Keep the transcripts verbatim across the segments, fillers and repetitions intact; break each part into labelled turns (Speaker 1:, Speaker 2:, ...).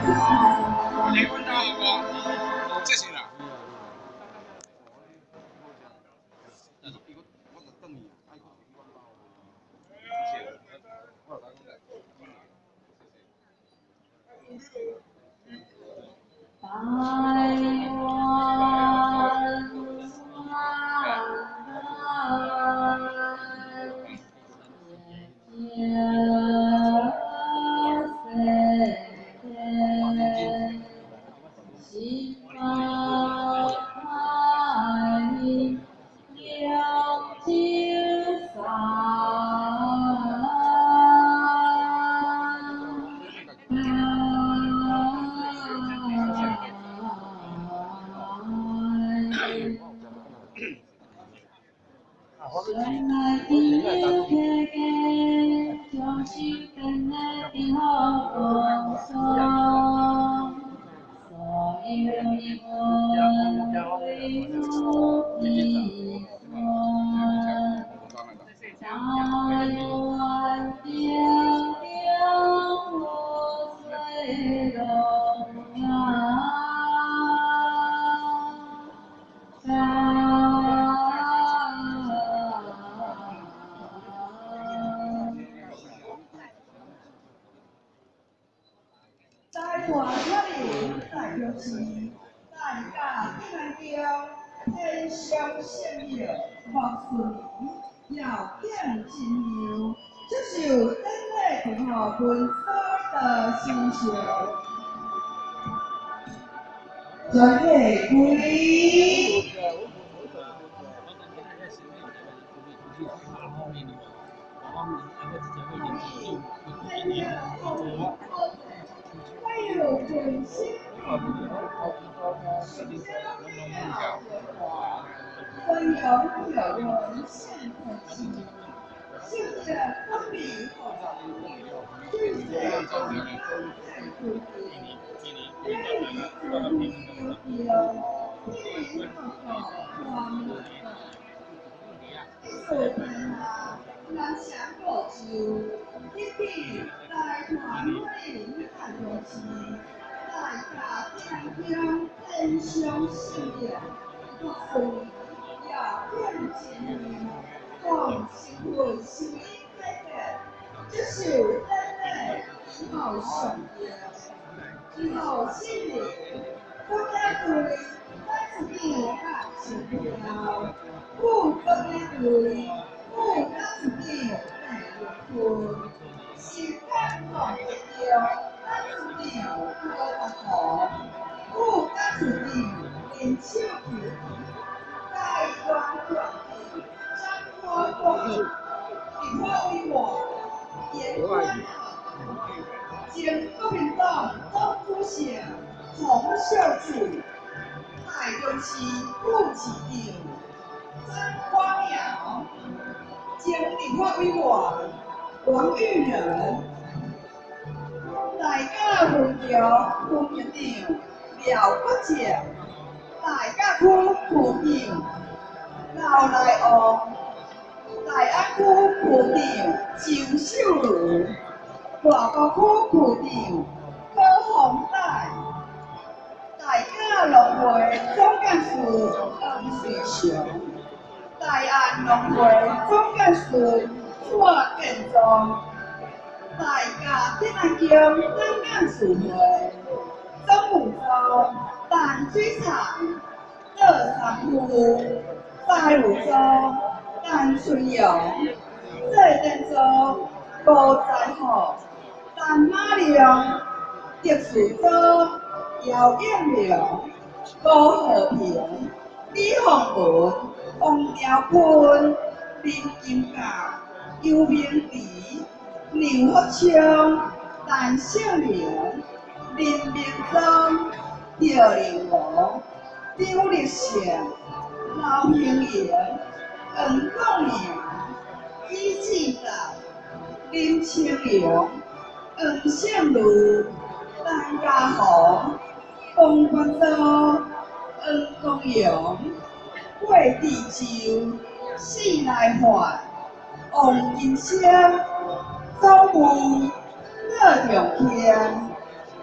Speaker 1: 离婚到我，这是啦。
Speaker 2: 原来今日客家将心跟来的好风霜，所有的我为我披霜，大愿点点我随龙啊。
Speaker 3: 在大这里，在就是大家听到天上圣乐，莫顺要见真牛，这首真的同学本所的心声，专业归。 还有真心，温柔有人现可亲，现在分明最是太不平，因为有有天好花木所以啊，咱想过就一定在团队看东西。 大家天天真相信念，告诉你要认真，放心我心开的，这是真的以后上的，以后心里都要对，但是你看心了，不跟你对，不跟自己没有分，心肝放的掉。 但是你不得好，不但是你年少时，在软软的张花光，你花为我言欢好，将国民党党主席洪秀柱，大军是副市长张光尧，将立法委员王玉仁。 大家分调副院长廖国正，大家区区长廖来旺，大安区区长周秀如，大埔区区长柯宏泰，大家农会总干事黄瑞祥，大安农会总干事蔡建忠。 大家今日叫刚刚聚会，中午中淡水厂二三区，大武中淡水洋，这等中高在河，淡马良，竹树中姚应良，高和平，李宏文，王兆坤，林金甲，尤明仪。 刘福昌、陈秀玲、林明忠、赵玲娥、张立胜、刘兴言、黄凤阳、李志达、林清荣、黄胜如、陈家宏、龚关刀、黄公阳、桂地洲、施来焕、王金生。 总务乐永天，总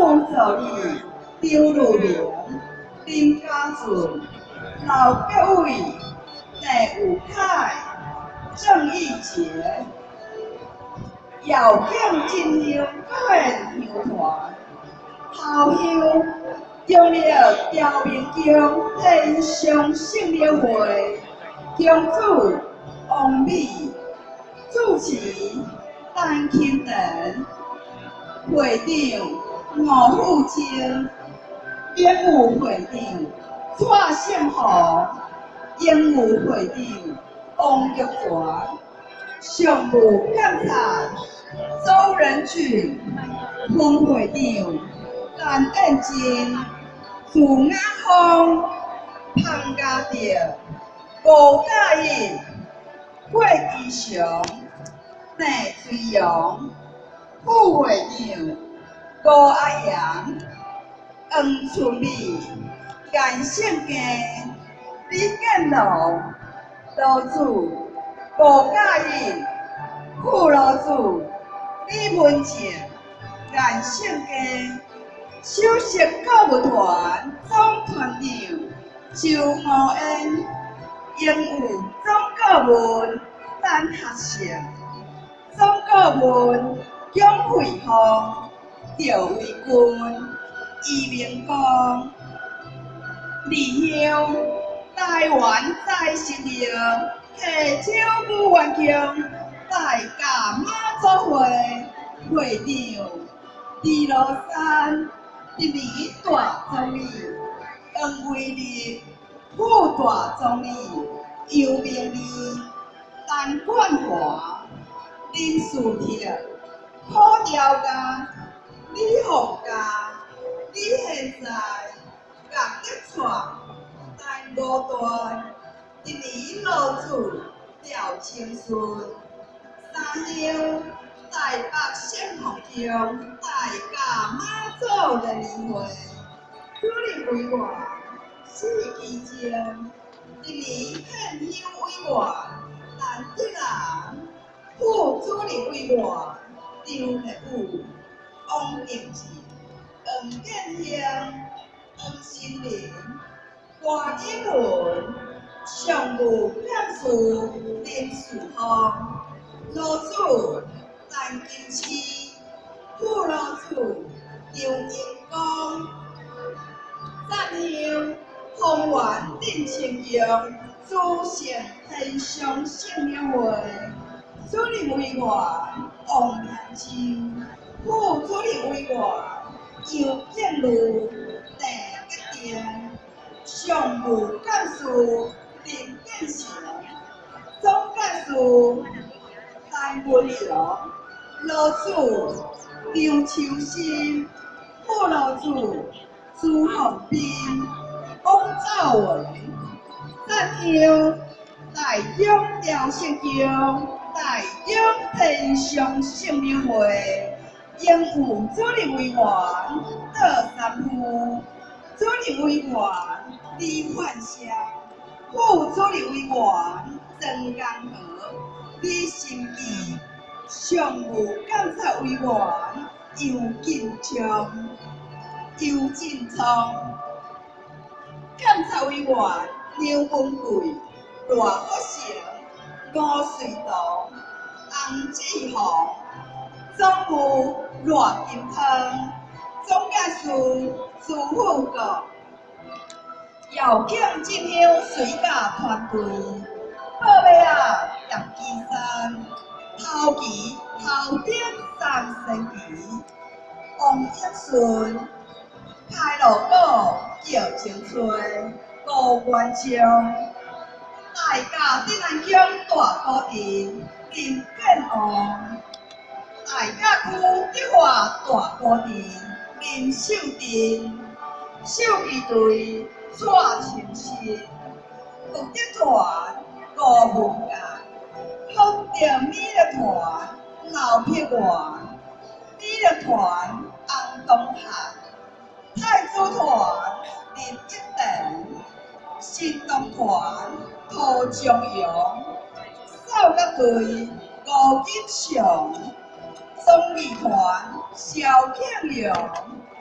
Speaker 3: 副助理张如明、林家俊、老各位第五凯、郑义杰。遥敬金香各县乡团，后乡用了刁民宫天上圣庙会公主王美主持陈庆仁，会长吴富清，演武会长蔡胜宏，演武会长王玉全，常务监察周仁俊，副会长陈燕金，朱雅芳、潘家德、高嘉义、郭基祥、郑水阳，副会长高阿阳、黄春美、颜胜基、李建龙，楼主高嘉义，副楼主李文静、颜胜基。首席购物团总团长周茂恩，应有总顾问陈学成，总顾问蒋惠芳、赵维军、余明光、李香、台湾在新营溪州武元宫大甲妈祖会会长李罗山。一年大总理黄伟立，副大总理尤明利、陈冠华、林树铁、柯兆家、李福家、李现在、郭德创、陈五段、一年老主廖清顺、三乡。台北圣红宫大甲妈祖联谊会主任委员施其正，一年县乡委员陈德兰，副主任委员张立武、王定志、黄建香、黄新玲、郭英文，常务干事林树芳，老主。陈金七，副老主张英光，赞乡丰原定清宫主席天上圣庙会主任委员王明洲，副主任委员杨建如、郑吉定，常务干事林建成，总干事陈文祥。老主张秋生，副老主朱宏斌、汪兆文，赞乡台中辽圣宫台中天上圣庙会应有主任委员邓三夫，主任委员李焕香，副主任委员曾江和、李新义。常务监察委员尤进昌、尤进昌，监察委员刘文贵、罗福成、吴瑞堂、洪志宏，总务罗金汤，总干事朱富国，遥敬进香水驾团队，报马啊叶基山。头旗头顶三星旗，王英顺开路鼓叫清吹，高元昌大甲镇安宫大古镇林建王，大甲区德化大古镇林秀珍，秀旗队蔡清新，福德团高文甲。福建美乐团老撇员，美乐团洪东汉，太祖团林一定，新东团涂江阳，少甲队吴金祥，综艺团萧庆阳，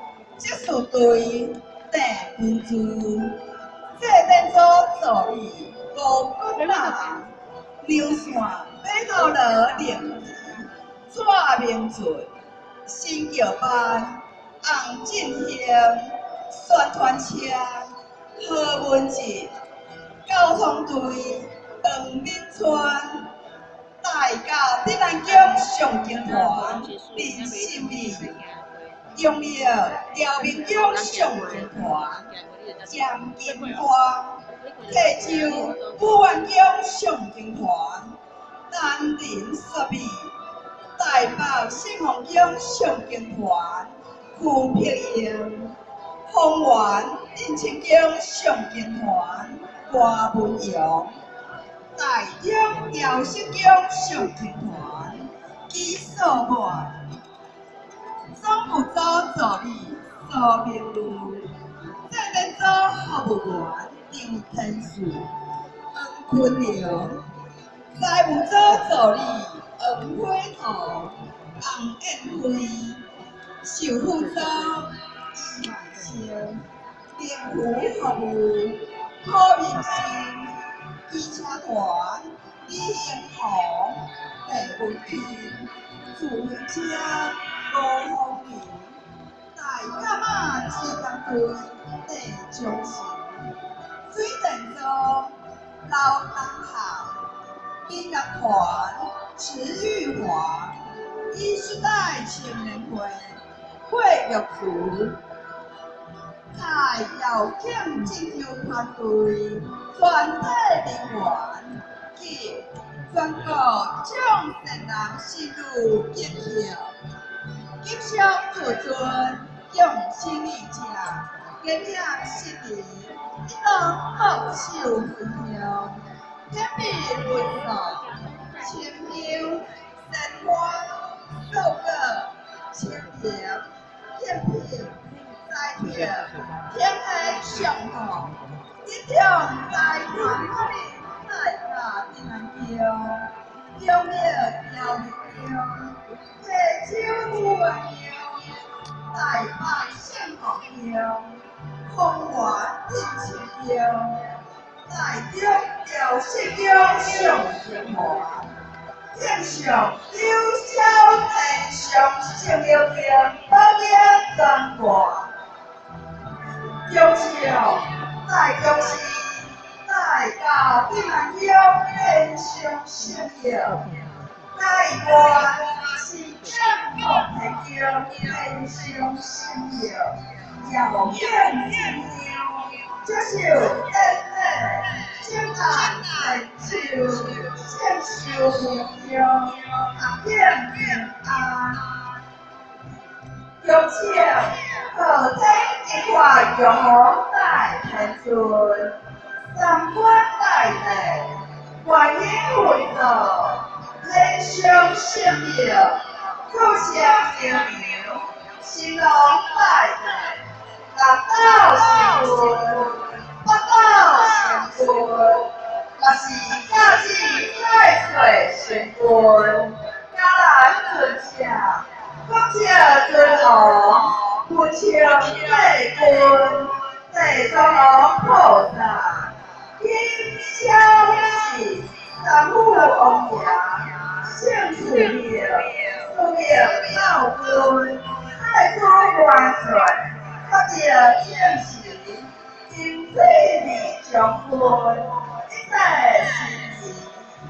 Speaker 3: 即是对地分珠，这等做助理五骨大，流线马头罗灵纸，蔡明俊新桥班洪振兴宣传车何文哲交通队黄敏川。大甲镇南宫上京团林信义，中立辽明宫上京团江金花，溪州武安宫上京团南林设备，台北信丰宫上京团区碧英，丰原林清宫上京团郭文阳。台中调色宫上京团基素冠，总务组助理苏明路，政治组服务员张天树、黄坤良，财务组助理黄辉彤、洪燕辉，售后组伊万清，联服服务柯明生。机车团李英宏、陈文平，自行车吴宏明，大甲马机工队郑忠信，水电组刘东汉，音乐团池玉华，新时代青年会惠玉组。在邀请进球团队全体人员及全国众善人士入进球，吉祥自尊，用心意者，感念新年，一同握手分享，天命温柔，清幽生活，受个清平天平。在天，天黑上好，一条在团发的大家镇南宫，中了条日宫，溪州武安宫，台北信丰宫，丰原林清宫，台中调色宫上京团，庆上优秀天上圣六天保养专挂。中孝大恭喜，大甲镇南宫天上圣约，大官是正福天宫天上圣约，遥远天庙，这是恩内正大成就，正受名扬，阿平平安。中孝好天一块玉皇大天尊，三官大内，观音会道，天上圣庙，故乡牛牛，新郎大内，南岛成婚，北岛成婚，若是假期太岁成婚，家人存下。国家尊崇，不求内君，内宗菩萨，因消息三母王爷，圣子庙，福业道君，太祖万岁，发着正时，金水利将军，一代新人，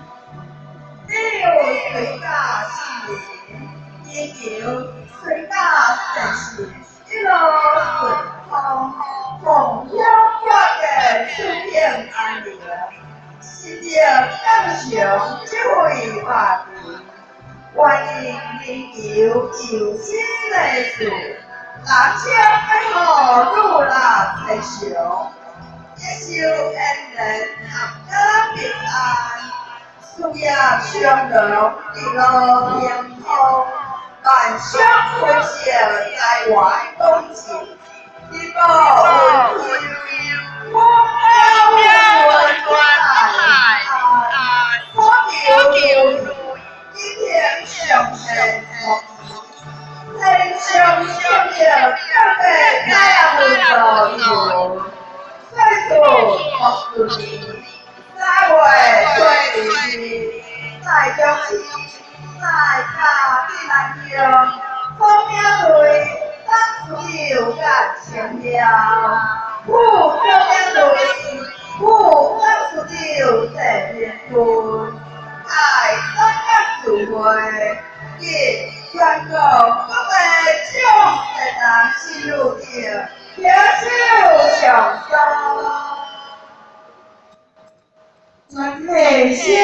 Speaker 3: 六岁大事。祈求水大盛世，一路顺风，梦想发的出现安宁，新的感想只会话题，欢迎研究有心的事，人生要好路拉才行，一修恩人合家平安，事业上荣，一路平通。万乡欢笑，台湾冬季，一个温馨，我要温暖爱，所求一天上天，天上圣约，各地情了，富中两类，富当属有在面对，爱三个词汇，亦全国各地将在那心路的牵手相送。全体声。